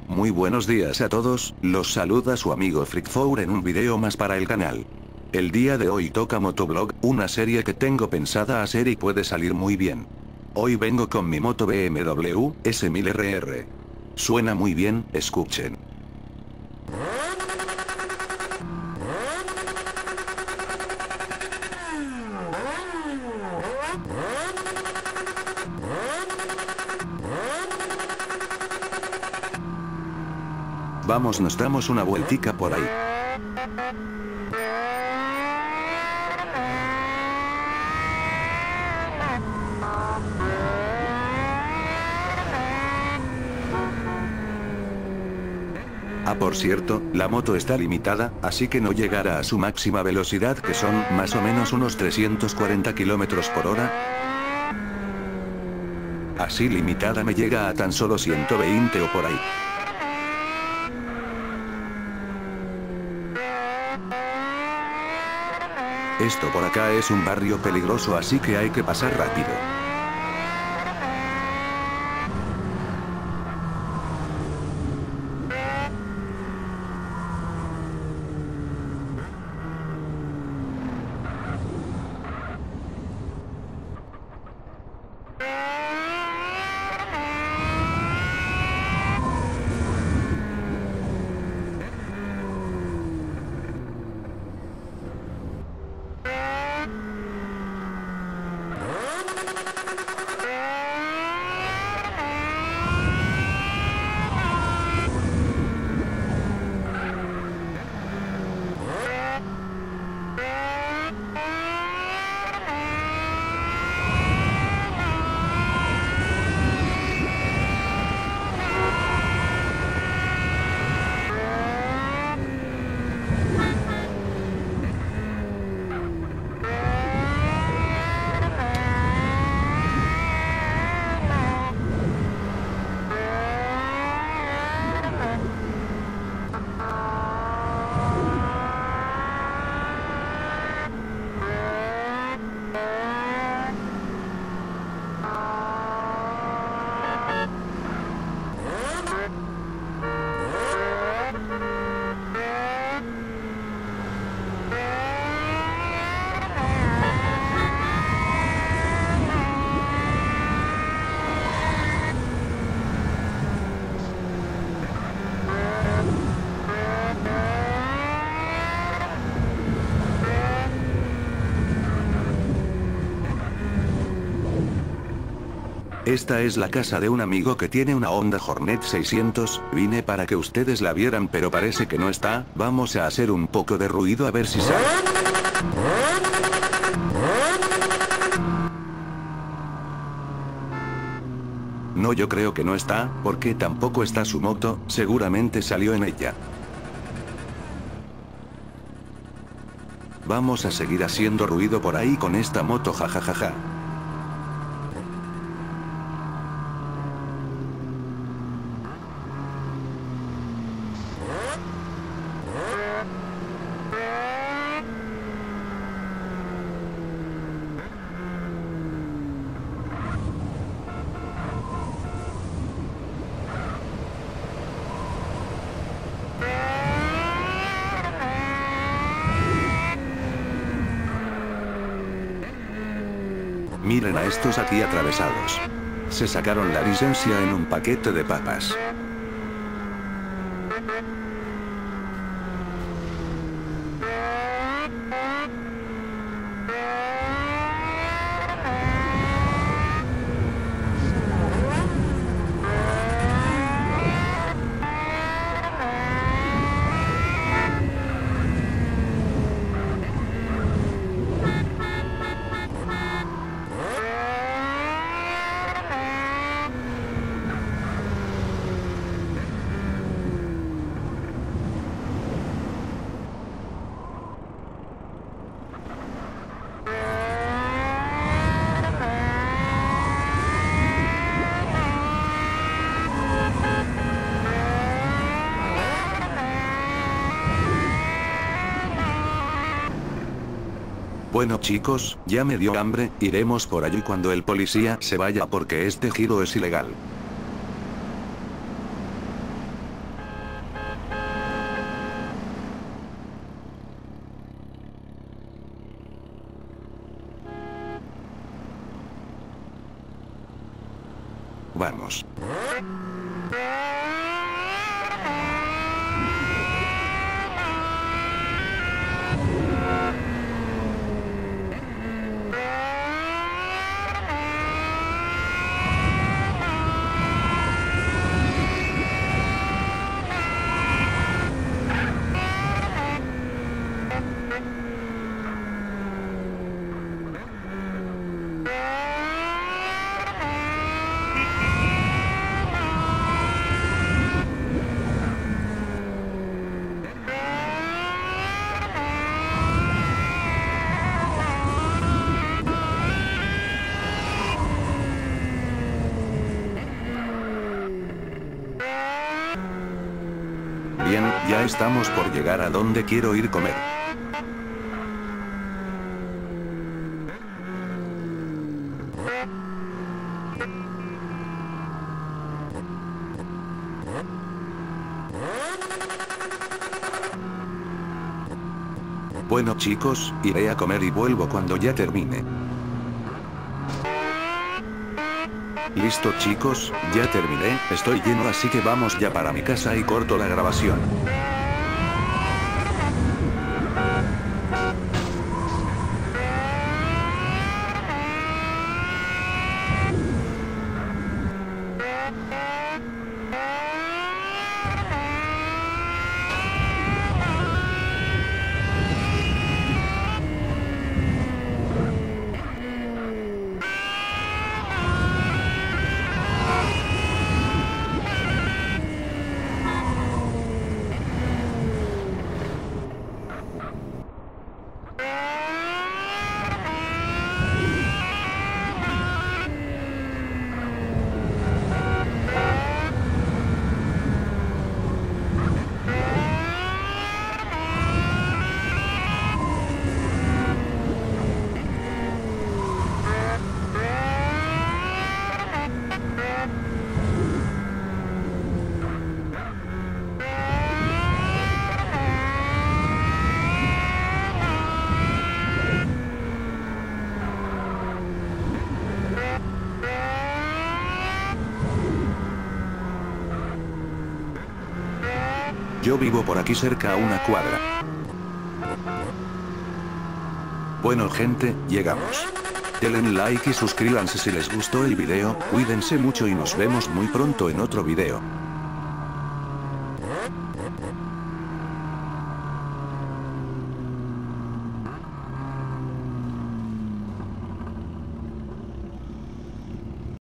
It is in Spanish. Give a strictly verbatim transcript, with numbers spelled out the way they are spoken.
Muy buenos días a todos, los saluda su amigo Freakfour en un video más para el canal. El día de hoy toca Motovlog, una serie que tengo pensada hacer y puede salir muy bien. Hoy vengo con mi moto B M W S mil R R. Suena muy bien, escuchen. Vamos, nos damos una vueltica por ahí. Ah, por cierto, la moto está limitada, así que no llegará a su máxima velocidad, que son más o menos unos trescientos cuarenta kilómetros por hora. Así limitada me llega a tan solo ciento veinte o por ahí. Esto por acá es un barrio peligroso, así que hay que pasar rápido. Esta es la casa de un amigo que tiene una Honda Hornet seiscientos, vine para que ustedes la vieran pero parece que no está, vamos a hacer un poco de ruido a ver si sale. No, yo creo que no está, porque tampoco está su moto, seguramente salió en ella. Vamos a seguir haciendo ruido por ahí con esta moto, jajajaja. Miren a estos aquí atravesados. Se sacaron la licencia en un paquete de papas. Bueno chicos, ya me dio hambre, iremos por allí cuando el policía se vaya porque este giro es ilegal. Vamos. Bien, ya estamos por llegar a donde quiero ir comer. Bueno chicos, iré a comer y vuelvo cuando ya termine. Listo chicos, ya terminé, estoy lleno así que vamos ya para mi casa y corto la grabación. Yo vivo por aquí cerca a una cuadra. Bueno gente, llegamos. Denle like y suscríbanse si les gustó el video, cuídense mucho y nos vemos muy pronto en otro video.